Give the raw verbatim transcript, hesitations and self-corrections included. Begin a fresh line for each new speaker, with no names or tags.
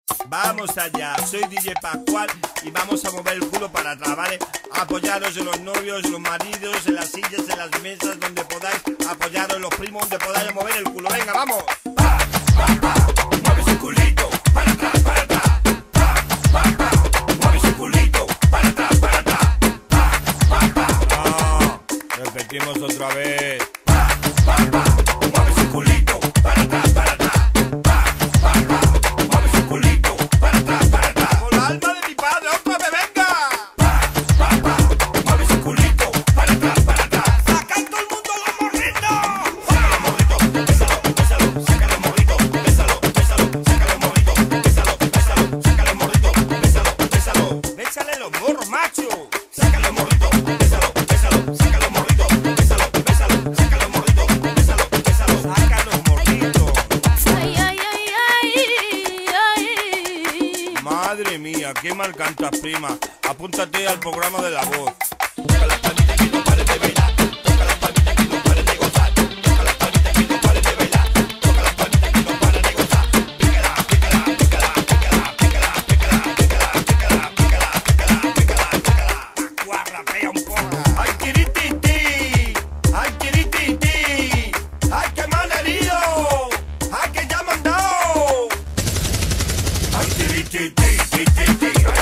Vamos allá, soy D J Pascual y vamos a mover el culo para atrás, ¿vale? Apoyaros en los novios, en los maridos, en las sillas, en las mesas, donde podáis, apoyaros en los primos, donde podáis mover el culo. Venga, vamos. Pa, pa, pa, mueve ese culito, para atrás, para atrás. Pa, pa, pa, mueve ese culito, para atrás, para atrás. Pa, pa, pa. Ah, repetimos otra vez. Pa, pa, pa, mueve ese culito, para atrás, para atrás. Madre mía, qué mal cantas, prima. Apúntate al programa de La Voz. Toca las palmitas que no pares de bailar. Toca las palmitas que no pares de gozar. Toca las palmitas que no pares de bailar. Toca las palmitas que no pares de gozar. Pícala, pícala, pícala, pícala, pícala, pícala, pícala, pícala, pícala, pícala, pícala, pícala. Guarra, pega un poco. Ay, tirititi. Ay, tirititi. Ay, qué mal herido. Ay, que ya me han dado. Ay, tirititi.